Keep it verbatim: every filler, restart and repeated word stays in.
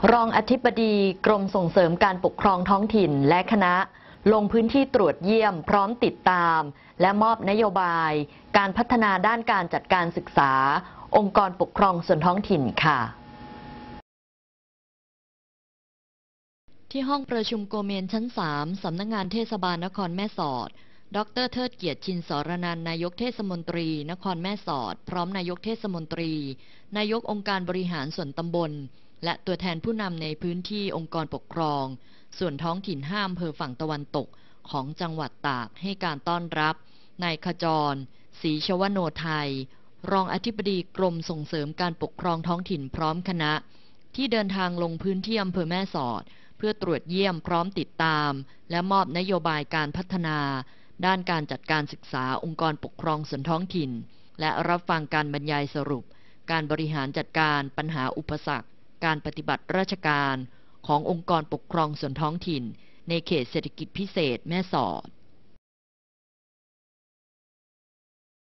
รองอธิบดีกรมส่งเสริมการปกครองท้องถิ่นและคณะลงพื้นที่ตรวจเยี่ยมพร้อมติดตามและมอบนโยบายการพัฒนาด้านการจัดการศึกษาองค์กรปกครองส่วนท้องถิ่นค่ะที่ห้องประชุมโกเมนชั้นสามสำนักงานเทศบาลนครแม่สอดดร.เทิดเกียรติชินสรนันท์นายกเทศมนตรีนครแม่สอดพร้อมนายกเทศมนตรีนายกองค์การบริหารส่วนตำบลและตัวแทนผู้นำในพื้นที่องค์กรปกครองส่วนท้องถิ่นห้าอำเภอฝั่งตะวันตกของจังหวัดตากให้การต้อนรับนายขจรศรีชวโนไทยรองอธิบดีกรมส่งเสริมการปกครองท้องถิ่นพร้อมคณะที่เดินทางลงพื้นที่อำเภอแม่สอดเพื่อตรวจเยี่ยมพร้อมติดตามและมอบนโยบายการพัฒนาด้านการจัดการศึกษาองค์กรปกครองส่วนท้องถิ่นและรับฟังการบรรยายสรุปการบริหารจัดการปัญหาอุปสรรคการปฏิบัติราชการขององค์กรปกครองส่วนท้องถิ่นในเขตเศรษฐกิจพิเศษแม่สอด